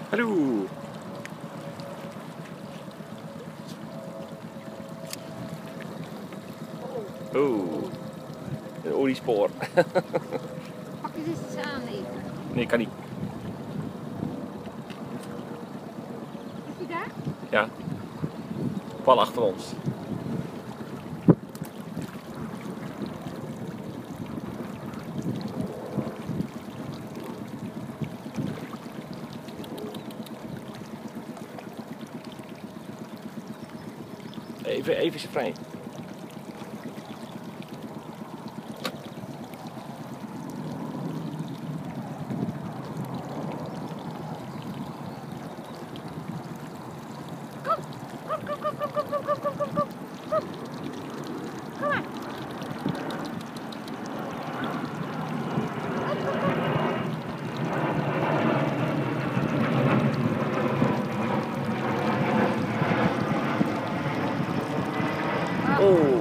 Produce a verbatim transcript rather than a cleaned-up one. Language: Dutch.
Hallo. Oh, een oliespoor. Pak je eens eens aan even. Nee, kan niet. Is hij daar? Ja. Pal achter ons. Even, even is vrij. Kom, kom, kom, kom, kom, kom, kom, kom, kom, kom, kom. Kom maar. Oh.